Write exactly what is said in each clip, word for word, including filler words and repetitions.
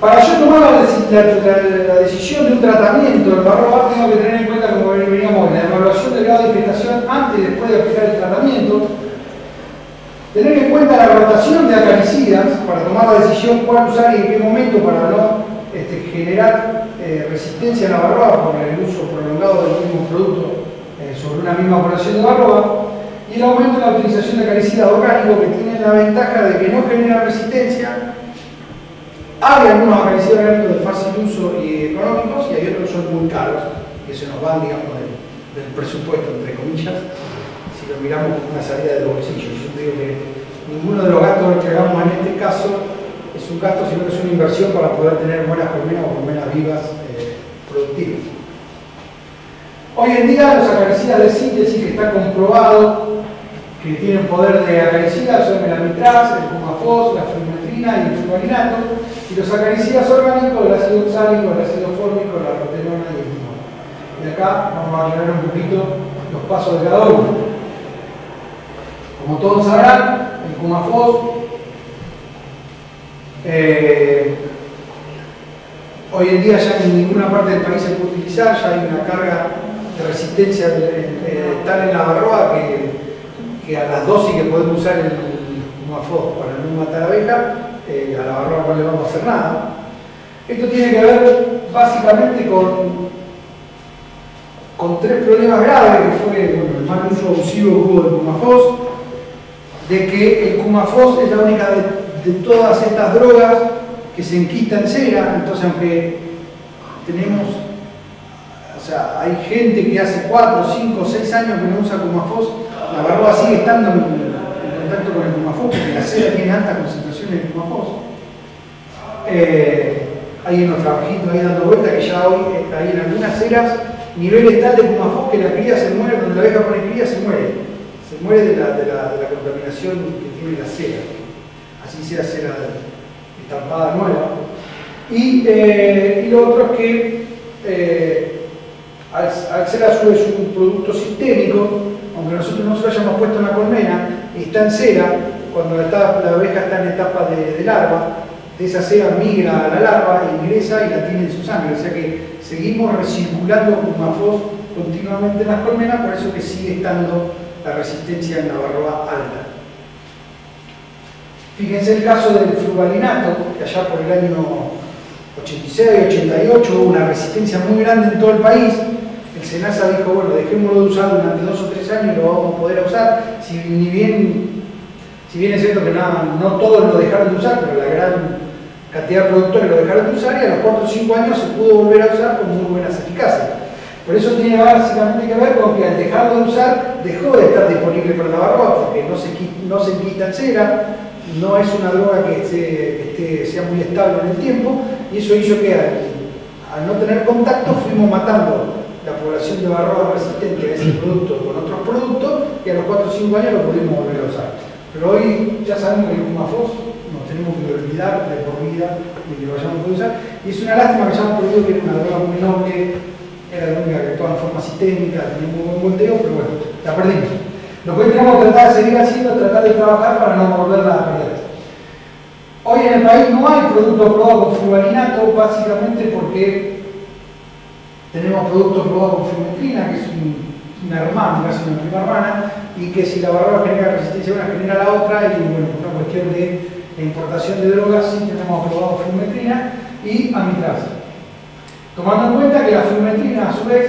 Para yo tomar la, la, la, la decisión de un tratamiento del barroa, tengo que tener en cuenta, como veníamos, la evaluación del grado de infestación antes y después de aplicar el tratamiento, tener en cuenta la rotación de acaricidas para tomar la decisión cuál usar y en qué momento para no este, generar eh, resistencia a la barroa por el uso prolongado del mismo producto eh, sobre una misma población de barroa, y el aumento de la utilización de acaricidas orgánicos que tienen la ventaja de que no generan resistencia. Hay algunos acaricidas orgánicos de fácil uso y económicos, y hay otros que son muy caros, que se nos van, digamos, del, del presupuesto, entre comillas, si lo miramos como una salida del bolsillo. Yo digo que ninguno de los gastos que hagamos en este caso es un gasto, sino que es una inversión para poder tener buenas colmenas o colmenas vivas eh, productivas. Hoy en día los acaricidas de síntesis que está comprobado que tienen poder de acaricida son el amitraz, el cumafos, la flumetrina y el fluorinato, y los acaricidas orgánicos, el ácido oxálico, el ácido fórmico, la rotenona y el limón. Y acá vamos a aclarar un poquito los pasos de cada uno. Como todos sabrán, el cumafos eh, hoy en día ya en ninguna parte del país se puede utilizar, ya hay una carga de resistencia de, de, tal en la barroa que, que a las dosis que podemos usar el cumafos para no matar abeja, eh, a la barroa no le vamos a hacer nada. Esto tiene que ver básicamente con, con tres problemas graves, que fue bueno, el mal uso abusivo que hubo del cumafos, de que el cumafos es la única de, de todas estas drogas que se enquista en cera. Entonces, aunque tenemos, o sea, hay gente que hace cuatro, cinco, seis años que no usa cumafos, la barroa sigue estando en, en contacto con el cumafos porque la cera tiene altas concentraciones de cumafos. Eh, hay unos trabajitos ahí dando vuelta que ya hoy hay en algunas ceras niveles tal de cumafos que la cría se muere, cuando la abeja pone cría se muere. Se muere de la, de, la, de la contaminación que tiene la cera, así sea cera estampada nueva. Y, eh, y lo otro es que eh, al, al ser a su vez un producto sistémico, aunque nosotros no se lo hayamos puesto en la colmena, está en cera, cuando la, etapa, la abeja está en etapa de, de larva, de esa cera migra a la larva, ingresa y la tiene en su sangre, o sea que seguimos recirculando cumafos continuamente en las colmenas, por eso que sigue estando la resistencia en la barroa alta. Fíjense el caso del fluvalinato, que allá por el año ochenta y seis, ochenta y ocho hubo una resistencia muy grande en todo el país. El SENASA dijo, bueno, dejémoslo de usar durante dos o tres años y lo vamos a poder usar. Si, ni bien, si bien es cierto que nada, no todos lo dejaron de usar, pero la gran cantidad de productores lo dejaron de usar, y a los cuatro o cinco años se pudo volver a usar con muy buenas eficacias. Por eso tiene básicamente que ver con que al dejarlo de usar dejó de estar disponible para la barroa, porque no se, no se enquista en cera, no es una droga que, esté, que esté, sea muy estable en el tiempo, y eso hizo que al, al no tener contacto fuimos matando la población de barroa resistente a ese producto con otros productos, y a los cuatro o cinco años lo pudimos volver a usar. Pero hoy ya sabemos que el cumafos nos tenemos que olvidar de por vida de que lo hayamos podido usar, y es una lástima que hayamos perdido, que era una droga muy noble, era la única que actuaba en forma sistémica, tenía un buen volteo, pero bueno, la perdimos. Lo que hoy tenemos que tratar de seguir haciendo es tratar de trabajar para no volverla a perder. Hoy en el país no hay productos probados con fluvalinato, básicamente porque tenemos productos probados con flumetrina, que es un, una hermana, casi una prima hermana, y que si la barroa genera resistencia a una, genera la otra, y bueno, por una cuestión de, de importación de drogas, sí tenemos aprobado flumetrina y amitraz. Tomando en cuenta que la flumetrina, a su vez,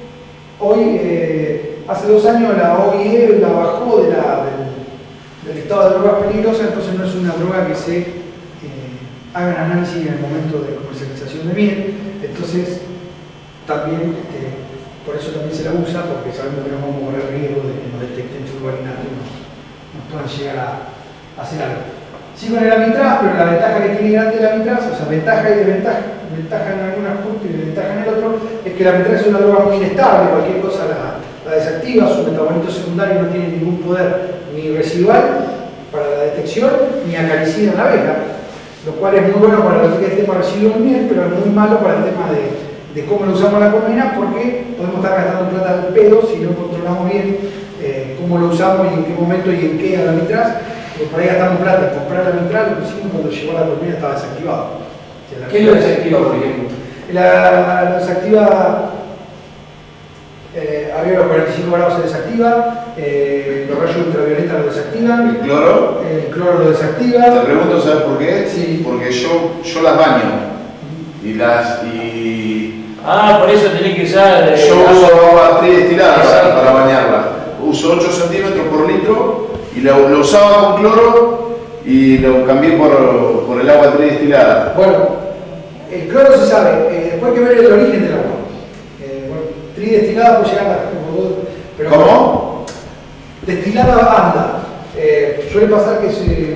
hoy, eh, hace dos años la O I E la bajó de la, del, del estado de drogas peligrosas, entonces no es una droga que se eh, haga análisis en el momento de comercialización de miel, entonces también, este, por eso también se la usa, porque sabemos que no vamos a correr riesgo de que nos detecten fluvalinato y nos, nos puedan llegar a, a hacer algo. Sí, con el amitraz, pero la ventaja que tiene grande el amitraz, o sea, ventaja y desventaja, ventaja en algunos puntos y desventaja en el otro, es que el amitraz es una droga muy inestable, cualquier cosa la, la desactiva, su metabolito secundario no tiene ningún poder ni residual para la detección, ni acaricida en la abeja, lo cual es muy bueno para lo que es el tema de residuos en miel, pero es muy malo para el tema de, de cómo lo usamos en la colmena, porque podemos estar gastando plata al pedo si no controlamos bien eh, cómo lo usamos y en qué momento y en qué al amitraz. Porque por ahí gastamos plata en comprar la amitraz, lo pusimos cuando llegó a la colmena estaba desactivado. ¿Qué lo desactiva, por ejemplo? La, lo desactiva, eh, arriba de los cuarenta y cinco grados se desactiva, eh, los rayos ultravioleta lo desactivan. ¿El cloro? El cloro lo desactiva. Te pregunto, ¿sabes por qué? Sí. Porque yo, yo las baño. Y las... Y... Ah, por eso tenés que usar... Eh, yo uso agua tridestilada para, para para bañarla. Uso ocho centímetros por litro y lo, lo usaba con cloro y lo cambié por, por el agua tridestilada. Bueno, el cloro se sabe, eh, después hay que ver el origen del agua. Eh, bueno, tridestilada puede llegar a... Pero ¿Cómo? Destilada anda. Eh, suele pasar que se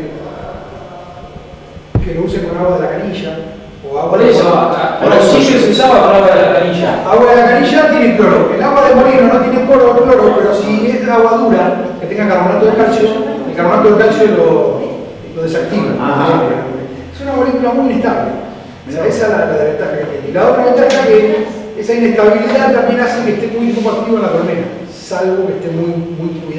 que lo usen con agua de la canilla o agua Por de eso, agua. a los sitios se usaba con agua de la canilla. Agua de la canilla tiene cloro. El agua de molino no tiene cloro, cloro, pero si es agua dura, que tenga carbonato de calcio, el carbonato de calcio lo, lo desactiva. Ajá. Es una molécula muy inestable. O sea, esa es la, la ventaja que tiene. Y la otra ventaja es que esa inestabilidad también hace que esté muy poco activo en la colmena, salvo que esté muy, muy, muy